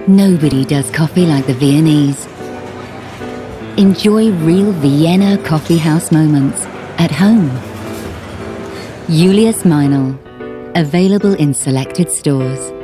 Nobody does coffee like the Viennese. Enjoy real Vienna Coffeehouse moments at home. Julius Meinl, available in selected stores.